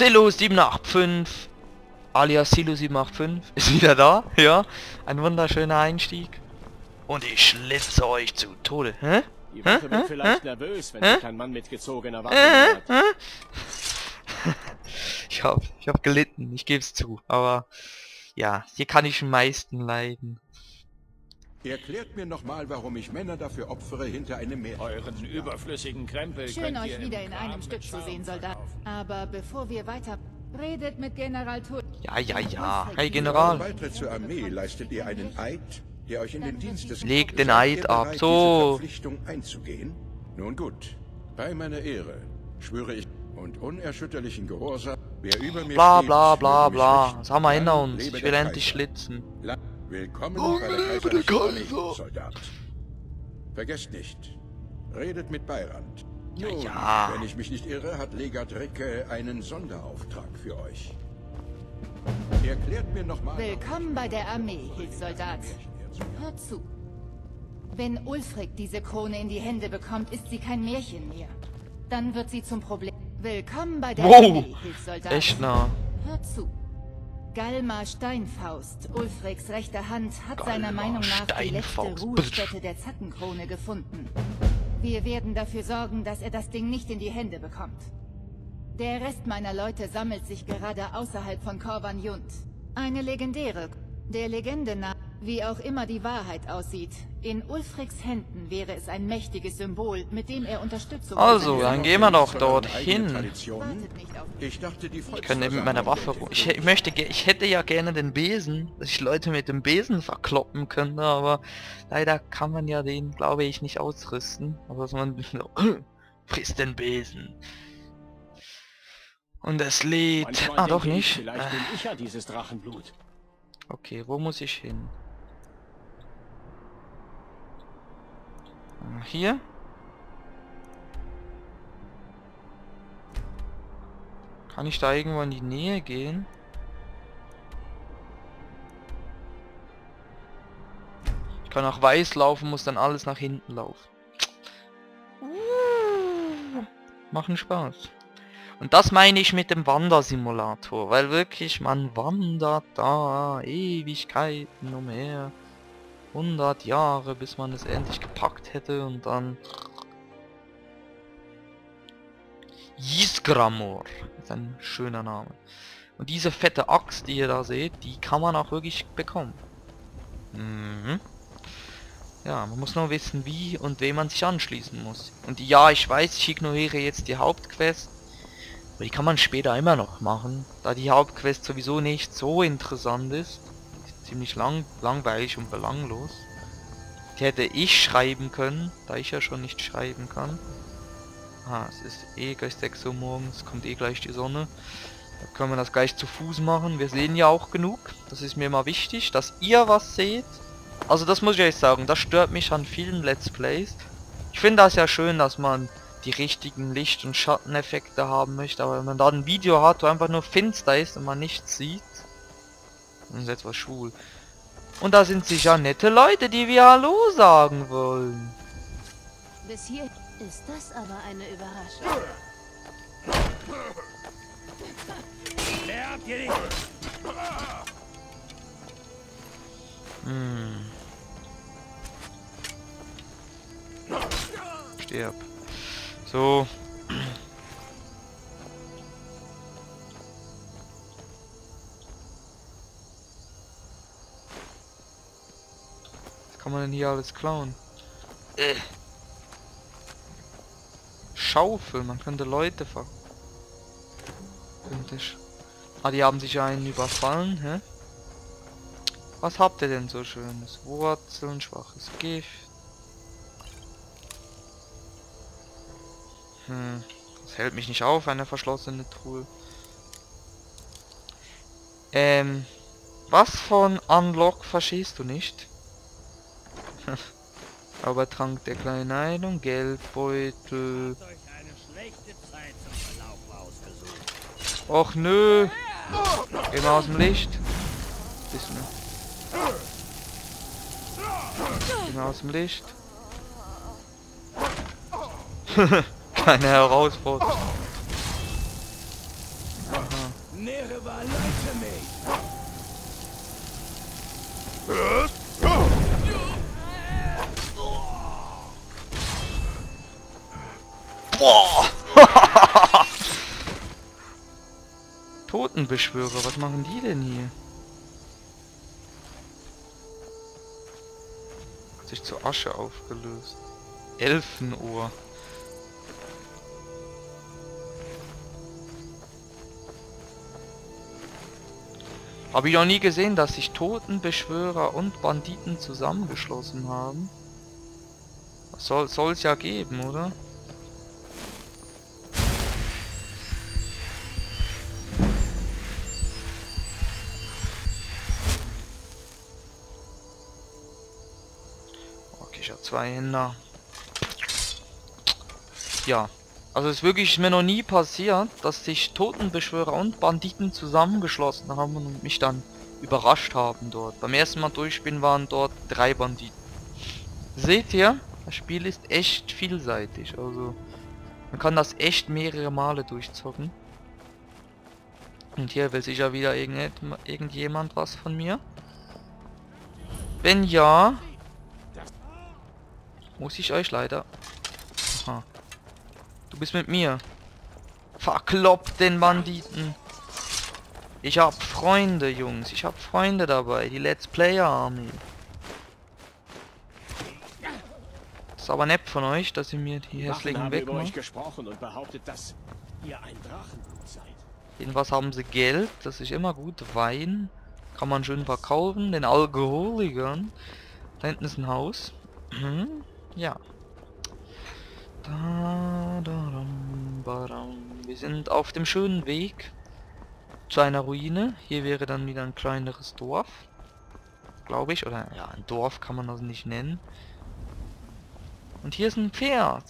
Silo785 alias Silo785 ist wieder da. Ja, ein wunderschöner Einstieg. Und ich schlitze euch zu Tode. Hä? Die Waffe wird vielleicht nervös, wenn sich ein Mann mit gezogener Waffe hat. Ich hab gelitten, ich geb's zu. Aber ja, hier kann ich am meisten leiden. Erklärt mir nochmal, warum ich Männer dafür opfere, hinter einem Meer... Euren überflüssigen Krempel Schön, könnt euch ihr wieder in einem Stück zu sehen, Soldat. Aber bevor wir weiter... Redet mit General Tur... Ja. Hey, General. Bei Beitritt zur Armee leistet ihr einen Eid, der euch in den Dienst des... Legt den Seid Eid ihr ab, bereit, so. diese Verpflichtung einzugehen? Nun gut. Bei meiner Ehre schwöre ich und unerschütterlichen Gehorsam, wer über mir Bla steht, bla bla möge mich bla. richten. Das haben wir hinter Lang uns. lebe Ich will der endlich Kaiser. schlitzen. Willkommen Oh, bei der lebe der kaiserlichen Armee, Kaiser. Soldat. Vergesst nicht, redet mit Beirand. Nun, Ja. wenn ich mich nicht irre, hat Legat Recke einen Sonderauftrag für euch. Erklärt mir nochmal... Willkommen bei der Armee, Hilfssoldat. Hört zu. Wenn Ulfric diese Krone in die Hände bekommt, ist sie kein Märchen mehr. Dann wird sie zum Problem. Willkommen bei der Armee, Hilfssoldat. Echt nah. Hört zu. Galmar Steinfaust, Ulfrics rechte Hand, hat seiner Meinung nach die letzte Steinfaust. Ruhestätte der Zackenkrone gefunden. Wir werden dafür sorgen, dass er das Ding nicht in die Hände bekommt. Der Rest meiner Leute sammelt sich gerade außerhalb von Korvan Jund. Eine legendäre, der Legende nach, wie auch immer die Wahrheit aussieht. In Ulfrics Händen wäre es ein mächtiges Symbol, mit dem er Unterstützung... Also, für seine dann gehen wir doch Zu euren eigenen dorthin. Traditionen? Wartet nicht auf Ich dachte, die Ich könnte mit meiner Waffe... Ich hätte ja gerne den Besen, dass ich Leute mit dem Besen verkloppen könnte, aber leider kann man ja den, glaube ich, nicht ausrüsten. Also dass man frisst den Besen. Und es lädt... Manchmal Ah, doch denke ich, nicht. Vielleicht bin ich ja dieses Drachenblut. Okay, wo muss ich hin? Hier? Kann ich da irgendwo in die Nähe gehen? Ich kann nach weiß laufen, muss dann alles nach hinten laufen. Machen Spaß. Und das meine ich mit dem Wandersimulator, weil wirklich man wandert da Ewigkeiten umher. 100 Jahre, bis man es endlich gepackt hätte und dann... Ysgramor ist ein schöner Name. Und diese fette Axt, die ihr da seht, die kann man auch wirklich bekommen. Mhm. Ja, man muss nur wissen, wie und wem man sich anschließen muss. Und ja, ich weiß, ich ignoriere jetzt die Hauptquest. Aber die kann man später immer noch machen, da die Hauptquest sowieso nicht so interessant ist. Ziemlich langweilig und belanglos. Die hätte ich schreiben können, da ich ja schon nicht schreiben kann. Ah, es ist eh gleich 6 Uhr morgens, kommt eh gleich die Sonne. Da können wir das gleich zu Fuß machen. Wir sehen ja auch genug. Das ist mir immer wichtig, dass ihr was seht. Also das muss ich euch sagen, das stört mich an vielen Let's Plays. Ich finde das ja schön, dass man die richtigen Licht- und Schatteneffekte haben möchte, aber wenn man da ein Video hat, wo einfach nur finster ist und man nichts sieht, das ist etwas schwul. Und da sind sicher nette Leute, die wir Hallo sagen wollen. Bis hier ist das aber eine Überraschung. Stirb. So. Was kann man denn hier alles klauen? Schaufel, man könnte Leute ver... Ah, die haben sich einen überfallen, hä? Was habt ihr denn so schönes? Wurzeln, schwaches Gift. Das hält mich nicht auf, eine verschlossene Truhe. Was von Unlock verstehst du nicht? Aber Trank der kleinen Heilung, Geldbeutel. Och nö. Geh mal aus dem Licht. Bisschen. Geh mal aus dem Licht. Keine Herausforderung. Aha. Nereva, leite mich! Boah! Totenbeschwörer, was machen die denn hier? Hat sich zu Asche aufgelöst. Elfenohr. Habe ich noch nie gesehen, dass sich Totenbeschwörer und Banditen zusammengeschlossen haben. Soll es ja geben, oder? Okay, ich habe 2 Händer. Ja. Also es ist wirklich mir noch nie passiert, dass sich Totenbeschwörer und Banditen zusammengeschlossen haben und mich dann überrascht haben dort. Beim ersten Mal durchspielen waren dort 3 Banditen. Seht ihr? Das Spiel ist echt vielseitig. Also man kann das echt mehrere Male durchzocken. Und hier will sicher wieder irgendjemand was von mir. Wenn ja, muss ich euch leider... Aha. Du bist mit mir. Verkloppt den Banditen. Ich hab Freunde, Jungs. Ich hab Freunde dabei. Die Let's Player Army. Ist aber nett von euch, dass ihr mir die hässlichen über euch wegmacht. gesprochen und behauptet, dass ihr ein Drachenblut seid. Jedenfalls haben sie Geld. Das ist immer gut. Wein kann man schön verkaufen. Den Alkoholikern. Da hinten ist ein Haus. Ja. Wir sind auf dem schönen Weg zu einer Ruine. Hier wäre dann wieder ein kleineres Dorf, glaube ich, oder ja, ein Dorf kann man das nicht nennen. Und hier ist ein Pferd,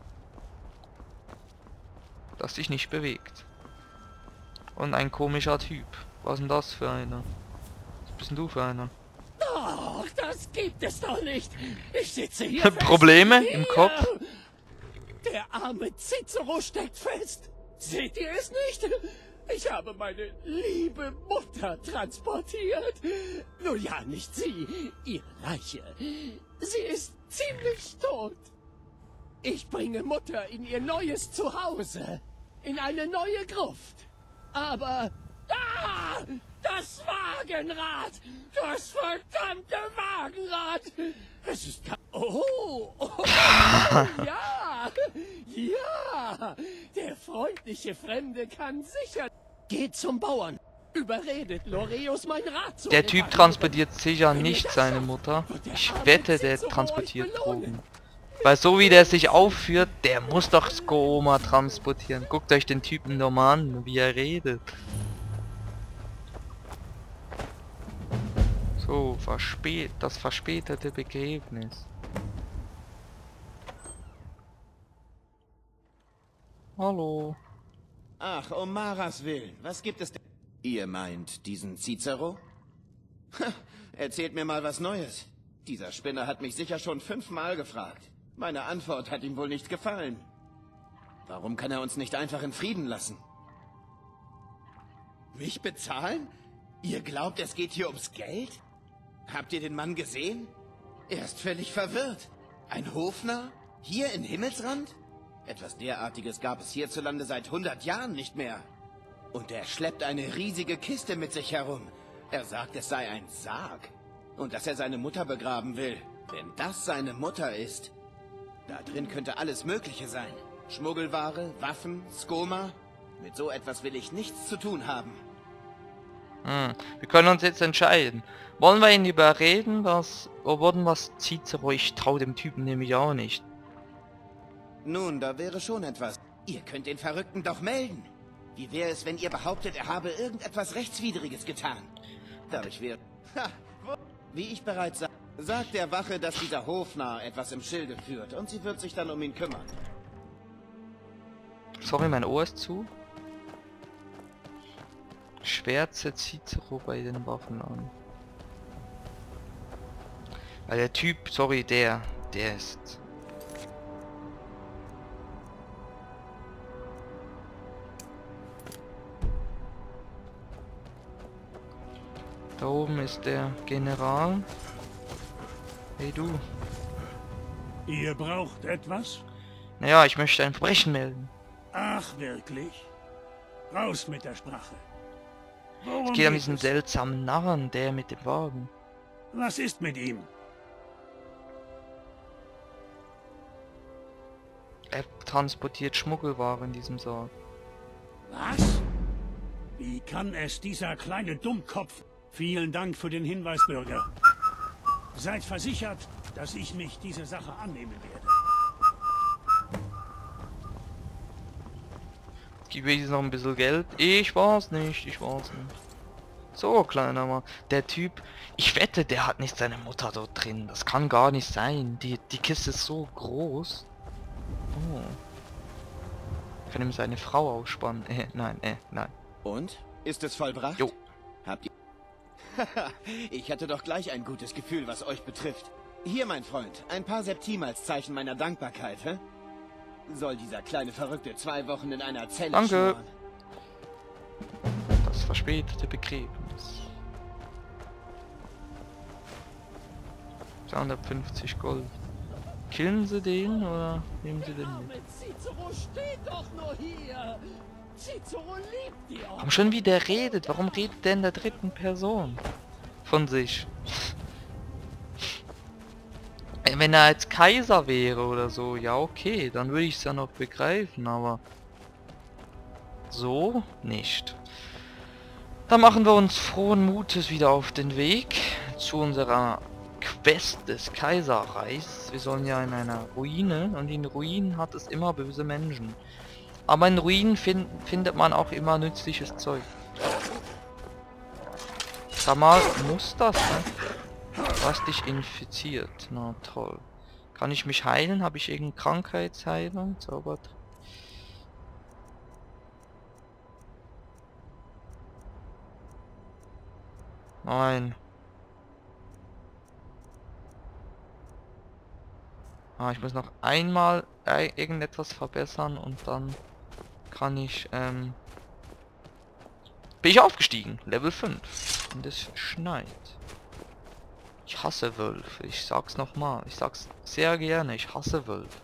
das sich nicht bewegt. Und ein komischer Typ. Was ist denn das für einer? Was bist denn du für einer? Ach, das gibt es doch nicht. Ich sitze hier Probleme im Kopf? Der arme Cicero steckt fest. Seht ihr es nicht? Ich habe meine liebe Mutter transportiert. Nun ja, nicht sie, ihre Leiche. Sie ist ziemlich tot. Ich bringe Mutter in ihr neues Zuhause. In eine neue Gruft. Aber... Ah! Das Wagenrad! Das verdammte Wagenrad! Es ist... Oh! Ja! Ja! Der freundliche Fremde kann sicher... Geht zum Bauern. Überredet Loreus, mein Rad zu... Der Typ transportiert sicher nicht seine Mutter. Ich wette, der transportiert Drogen. Weil so wie der sich aufführt, der muss doch Skooma transportieren. Guckt euch den Typen nur mal an, wie er redet. So, das verspätete Begräbnis. Hallo. Ach, um Maras Willen, was gibt es denn? Ihr meint diesen Cicero? Ha, erzählt mir mal was Neues. Dieser Spinner hat mich sicher schon 5-mal gefragt. Meine Antwort hat ihm wohl nicht gefallen. Warum kann er uns nicht einfach in Frieden lassen? Mich bezahlen? Ihr glaubt, es geht hier ums Geld? Habt ihr den Mann gesehen? Er ist völlig verwirrt. Ein Hofnarr? Hier in Himmelsrand? Etwas derartiges gab es hierzulande seit 100 Jahren nicht mehr. Und er schleppt eine riesige Kiste mit sich herum. Er sagt, es sei ein Sarg. Und dass er seine Mutter begraben will. Wenn das seine Mutter ist, da drin könnte alles Mögliche sein. Schmuggelware, Waffen, Skooma. Mit so etwas will ich nichts zu tun haben. Wir können uns jetzt entscheiden. Wollen wir ihn überreden, was Cicero? Ich traue dem Typen nämlich auch nicht. Nun, da wäre schon etwas. Ihr könnt den Verrückten doch melden. Wie wäre es, wenn ihr behauptet, er habe irgendetwas Rechtswidriges getan? Dadurch wäre... Wie ich bereits sagte, sagt der Wache, dass dieser Hofnarr etwas im Schilde führt und sie wird sich dann um ihn kümmern. Sorry, mein Ohr ist zu. Schwärze Cicero bei den Waffen an. Weil der Typ, sorry, der ist... Da oben ist der General. Hey du. Ihr braucht etwas? Naja, ich möchte ein Verbrechen melden. Ach, wirklich? Raus mit der Sprache. Worum Es geht um geht diesen es? seltsamen Narren, der mit dem Wagen. Was ist mit ihm? Er transportiert Schmuggelware in diesem Sarg. Was? Wie kann es dieser kleine Dummkopf? Vielen Dank für den Hinweis, Bürger. Seid versichert, dass ich mich dieser Sache annehmen werde. Gib mir jetzt noch ein bisschen Geld. Ich weiß nicht, ich weiß nicht. So, kleiner Mann. Der Typ, ich wette, der hat nicht seine Mutter dort drin. Das kann gar nicht sein. Die Kiste ist so groß. Oh. Ich kann ihm seine Frau ausspannen. Nein. Und? Ist es vollbracht? Jo. Habt ihr... Ich hatte doch gleich ein gutes Gefühl, was euch betrifft. Hier, mein Freund, ein paar Septim als Zeichen meiner Dankbarkeit, hä? Soll dieser kleine Verrückte 2 Wochen in einer Zelle Danke. schmoren? Das verspätete Begräbnis. 250 Gold. Killen sie den oder nehmen sie den mit? Arme Cicero steht doch nur hier. Cicero liebt die Orks. Warum schon wie der redet? Warum redet der in der dritten Person von sich? Wenn er als Kaiser wäre oder so, ja okay, dann würde ich es ja noch begreifen, aber so nicht. Dann machen wir uns frohen Mutes wieder auf den Weg zu unserer Quest des Kaiserreichs. Wir sollen ja in einer Ruine und in Ruinen hat es immer böse Menschen. Aber in Ruinen findet man auch immer nützliches Zeug. Sag mal, muss das, ne? Was dich infiziert. Na toll. Kann ich mich heilen? Habe ich irgendeine Krankheitsheilung? Zaubert. Nein. Ah, ich muss noch einmal irgendetwas verbessern und dann kann ich, bin ich aufgestiegen. Level 5. Und es schneit. Ich hasse Wölfe. Ich sag's nochmal. Ich sag's sehr gerne. Ich hasse Wölfe.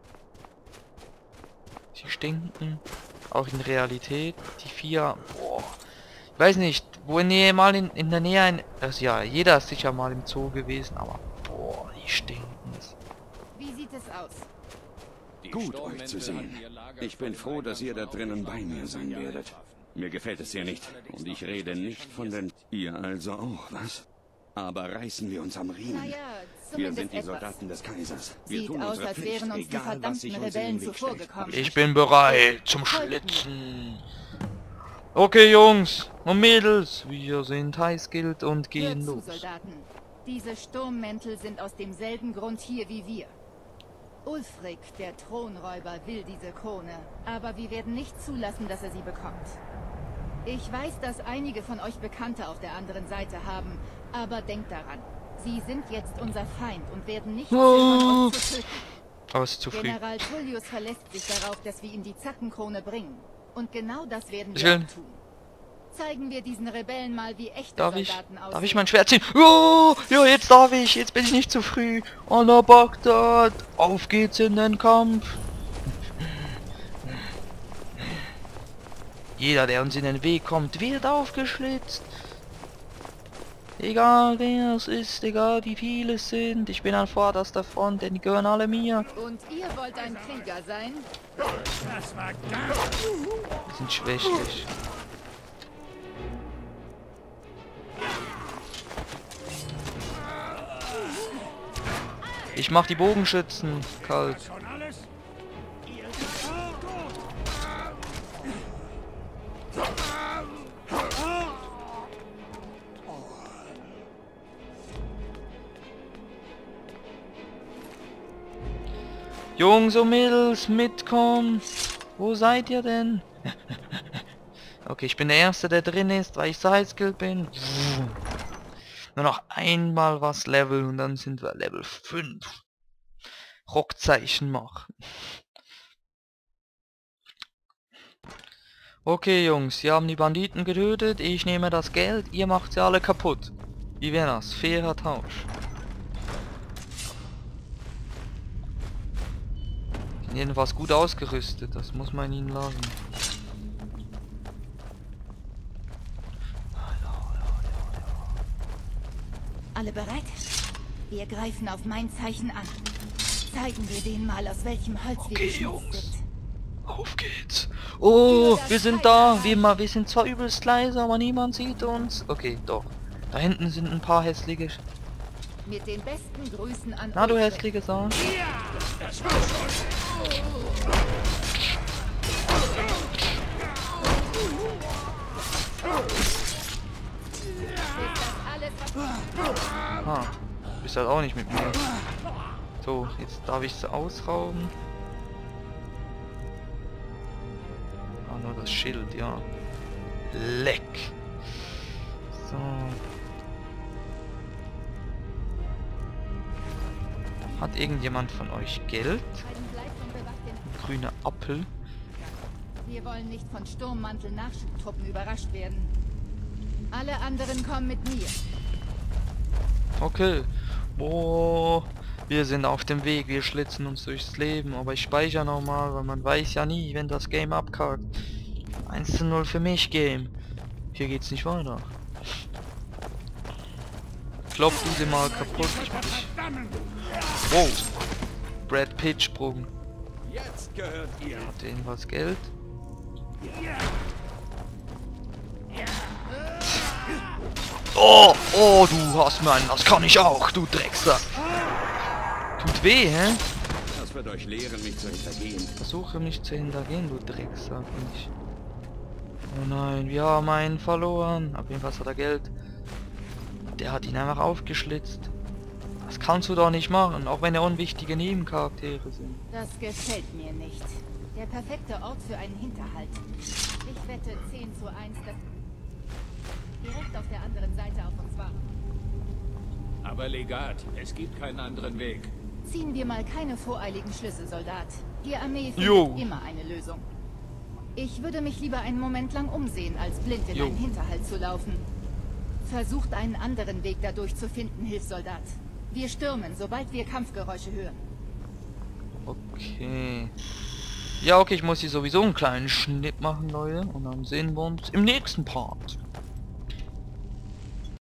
Sie stinken. Auch in Realität. Die Viecher. Boah. Ich weiß nicht. Wo mal in der Nähe ein... Also ja, jeder ist sicher mal im Zoo gewesen. Aber boah, die stinken. Wie sieht es aus? Gut, euch zu sehen. Ich bin froh, dass ihr da drinnen bei mir sein werdet. Mir gefällt es hier nicht. Und ich rede nicht von den... Ihr also auch, was? Aber reißen wir uns am Riemen. Naja, Wir zumindest sind die etwas. Soldaten des Kaisers. Wir Sieht tun aus, unsere als Pflicht, wären uns die egal was sich verdammten uns in Rebellen den Weg zuvorgekommen. Ich bin bereit zum Schlitzen. Okay, Jungs und Mädels, wir sind heißgilt und gehen Hört zu, los. Soldaten. Diese Sturmmäntel sind aus demselben Grund hier wie wir. Ulfric, der Thronräuber, will diese Krone, aber wir werden nicht zulassen, dass er sie bekommt. Ich weiß, dass einige von euch Bekannte auf der anderen Seite haben, aber denkt daran, sie sind jetzt unser Feind und werden nicht zögern, uns zu töten. Aber es ist zu früh. General Tullius verlässt sich darauf, dass wir ihm die Zackenkrone bringen. Und genau das werden Ich wir will- auch tun. Zeigen wir diesen Rebellen mal, wie echte Darf ich Soldaten aussehen. Darf ich mein Schwert ziehen? Oh, ja, jetzt darf ich. Jetzt bin ich nicht zu früh. Allah Bagdad. Auf geht's in den Kampf. Jeder, der uns in den Weg kommt, wird aufgeschlitzt. Egal wer es ist, egal wie viele es sind. Ich bin an vorderster Front, denn die gehören alle mir. Und ihr wollt ein Krieger sein? Das war gar... Wir sind schwächlich. Ich mach die Bogenschützen kalt. Schon alles? Ihr... Jungs und Mädels, mitkommen! Wo seid ihr denn? Okay, ich bin der Erste, der drin ist, weil ich so heißskillt bin. Nur noch einmal was Level und dann sind wir Level 5. Rockzeichen machen. Okay, Jungs, sie haben die Banditen getötet, ich nehme das Geld, ihr macht sie alle kaputt. Wie wäre das? Fairer Tausch. Sind jedenfalls gut ausgerüstet, das muss man ihnen lassen. Alle bereit? Wir greifen auf mein Zeichen an. Zeigen wir denen mal, aus welchem Holz wir geschnitzt sind. Auf geht's. Oh, wir sind da. Wir sind zwar übelst leise, aber niemand sieht uns. Okay, doch. Da hinten sind ein paar hässliche... Mit den besten Grüßen an Na, du hässliche Sau. Ah, du bist halt auch nicht mit mir. So, jetzt darf ich sie ausrauben. Ah, nur das Schild, ja. Leck. So. Hat irgendjemand von euch Geld? Ein grüner Apfel. Wir wollen nicht von Sturmmantel-Nachschubtruppen überrascht werden. Alle anderen kommen mit mir. Okay. Boah. Wir sind auf dem Weg, wir schlitzen uns durchs Leben, aber ich speichere nochmal, weil man weiß ja nie, wenn das Game abkackt. 1:0 für mich, Game. Hier geht's nicht weiter. Klopf du sie mal kaputt. Wow. Brad Pitt Sprung. Jetzt gehört ihr. Hat denen was Geld? Oh, oh, du hast mir einen, das kann ich auch, du Drecksack. Tut weh, hä? Das wird euch lehren, mich zu hintergehen. Versuche mich zu hintergehen, du Drecksack. Oh nein, wir haben einen verloren. Auf jeden Fall hat er Geld. Der hat ihn einfach aufgeschlitzt. Das kannst du doch nicht machen, auch wenn er unwichtige Nebencharaktere sind. Das gefällt mir nicht. Der perfekte Ort für einen Hinterhalt. Ich wette 10:1, dass direkt auf der anderen Seite auf uns warten. Aber Legat, es gibt keinen anderen Weg. Ziehen wir mal keine voreiligen Schlüsse, Soldat. Die Armee Jo. findet immer eine Lösung. Ich würde mich lieber einen Moment lang umsehen, als blind in einen Hinterhalt zu laufen. Versucht einen anderen Weg dadurch zu finden, Hilfssoldat. Wir stürmen, sobald wir Kampfgeräusche hören. Okay. Ja, okay, ich muss hier sowieso einen kleinen Schnitt machen, Leute. Und dann sehen wir uns im nächsten Part.